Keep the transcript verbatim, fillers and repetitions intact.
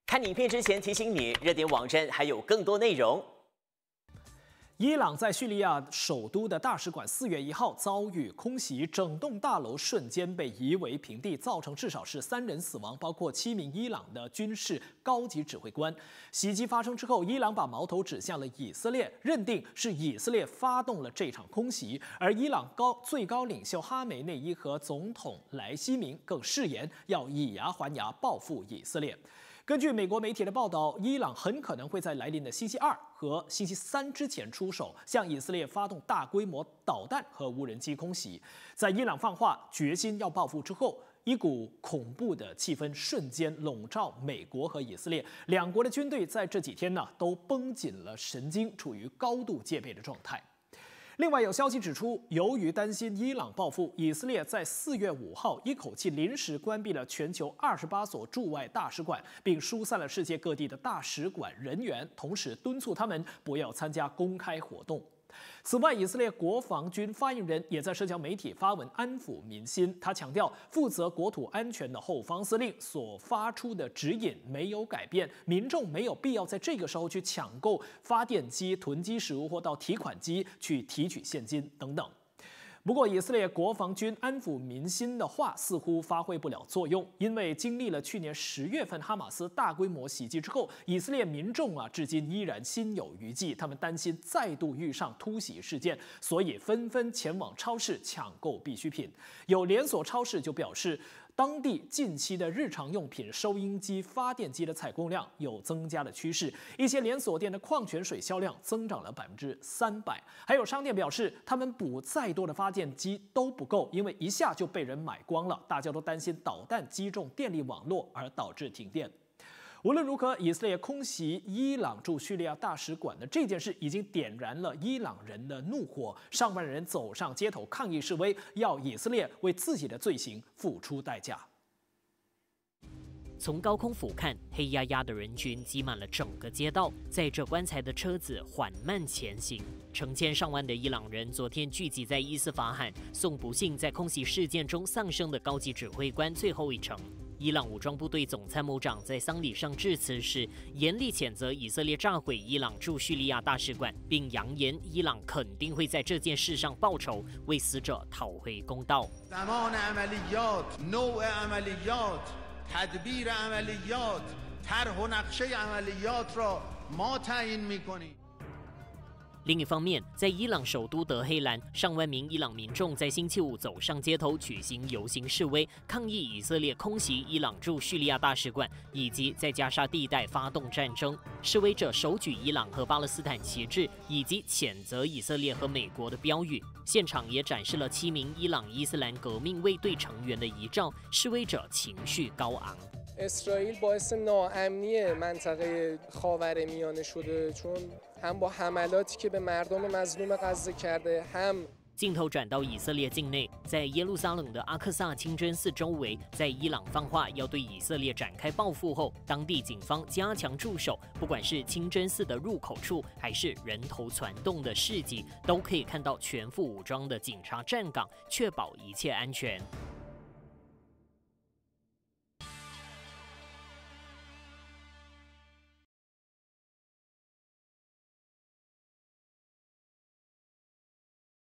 看影片之前提醒你，热点网站还有更多内容。 伊朗在叙利亚首都的大使馆四月一号遭遇空袭，整栋大楼瞬间被夷为平地，造成至少是三人死亡，包括七名伊朗的军事高级指挥官。袭击发生之后，伊朗把矛头指向了以色列，认定是以色列发动了这场空袭。而伊朗高最高领袖哈梅内伊和总统莱西明更誓言要以牙还牙报复以色列。根据美国媒体的报道，伊朗很可能会在来临的星期二和星期三之前出手，向以色列发动大规模导弹和无人机空袭。在伊朗放话决心要报复之后，一股恐怖的气氛瞬间笼罩美国和以色列，两国的军队在这几天呢都绷紧了神经，处于高度戒备的状态。另外有消息指出，由于担心伊朗报复，以色列在四月五号一口气临时关闭了全球二十八所驻外大使馆，并疏散了世界各地的大使馆人员，同时敦促他们不要参加公开活动。此外，以色列国防军发言人也在社交媒体发文安抚民心。他强调，负责国土安全的后方司令所发出的指引没有改变，民众没有必要在这个时候去抢购发电机、囤积食物或到提款机去提取现金等等。不过，以色列国防军安抚民心的话似乎发挥不了作用，因为经历了去年十月份哈马斯大规模袭击之后，以色列民众啊至今依然心有余悸，他们担心再度遇上突袭事件，所以纷纷前往超市抢购必需品。有连锁超市就表示，当地近期的日常用品、收音机、发电机的采购量有增加的趋势，一些连锁店的矿泉水销量增长了百分之三百。还有商店表示，他们补再多的发电机都不够，因为一下就被人买光了。大家都担心导弹击中电力网络而导致停电。无论如何，以色列空袭伊朗驻叙利亚大使馆的这件事已经点燃了伊朗人的怒火，上万人走上街头抗议示威，要以色列为自己的罪行付出代价。 从高空俯瞰，黑压压的人群挤满了整个街道，载着棺材的车子缓慢前行。成千上万的伊朗人昨天聚集在伊斯法罕，送不幸在空袭事件中丧生的高级指挥官最后一程。伊朗武装部队总参谋长在丧礼上致辞时，严厉谴责以色列炸毁伊朗驻叙利亚大使馆，并扬言伊朗肯定会在这件事上报仇，为死者讨回公道。 تدبیر عملیات طرح و نقشه عملیات را ما تعیین می‌کنیم。 另一方面，在伊朗首都德黑兰，上万名伊朗民众在星期五走上街头举行游行示威，抗议以色列空袭伊朗驻叙利亚大使馆，以及在加沙地带发动战争。示威者手举伊朗和巴勒斯坦旗帜，以及谴责以色列和美国的标语。现场也展示了七名伊朗伊斯兰革命卫队成员的遗照，示威者情绪高昂。 اسرائیل باعث ناامنی منطقه خاورمیانه شده چون هم با حملاتی که به مردم مظلوم غزه کرده هم 镜头转到以色列境内，在耶路撒冷的阿克萨清真寺周围，在伊朗放话要对以色列展开报复后，当地警方加强驻守，不管是清真寺的入口处，还是人头攒动的市集，都可以看到全副武装的警察站岗，确保一切安全。